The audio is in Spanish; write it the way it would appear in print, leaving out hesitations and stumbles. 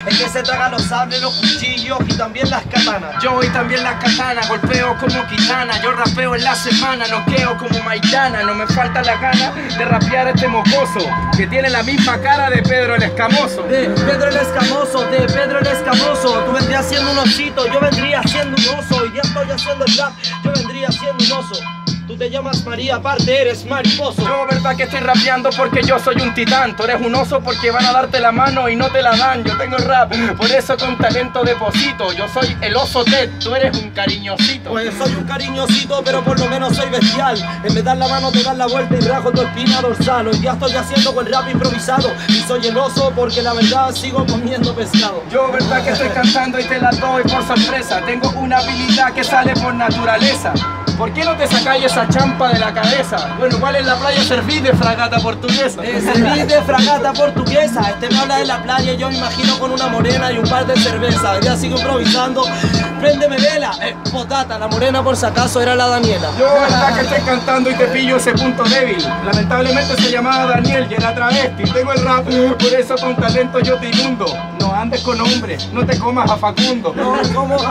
El que se traga los sables, los cuchillos y también las katanas. Yo y también las katanas, golpeo como Kitana. Yo rapeo en la semana, noqueo como Maidana. No me falta la gana de rapear a este mocoso que tiene la misma cara de Pedro el Escamoso. De Pedro el Escamoso, de Pedro el Escamoso. Tú vendrías siendo un osito, yo vendría siendo un oso. Y ya estoy haciendo el rap, yo vendría siendo un oso. Tú te llamas María, aparte eres mariposo. Yo verdad que estoy rapeando porque yo soy un titán. Tú eres un oso porque van a darte la mano y no te la dan. Yo tengo el rap, por eso con talento deposito. Yo soy el oso Ted, tú eres un cariñosito. Pues soy un cariñosito, pero por lo menos soy bestial. En vez de dar la mano te das la vuelta y rajo tu espina dorsal. Hoy ya estoy haciendo con el rap improvisado. Y soy el oso porque la verdad sigo comiendo pescado. Yo verdad que estoy cantando y te la doy por sorpresa. Tengo una habilidad que sale por naturaleza. ¿Por qué no te sacáis esa champa de la cabeza? Bueno, igual en la playa serví de fragata portuguesa. Serví de fragata portuguesa. Este me habla de la playa y yo me imagino con una morena y un par de cervezas. Ya sigo improvisando. Préndeme vela. Potata, la morena por si acaso era la Daniela. Yo verdad que estoy cantando y te pillo ese punto débil. Lamentablemente se llamaba Daniel y era travesti. Tengo el rap, por eso con talento yo te inundo. No andes con hombres, no te comas a Facundo. No, como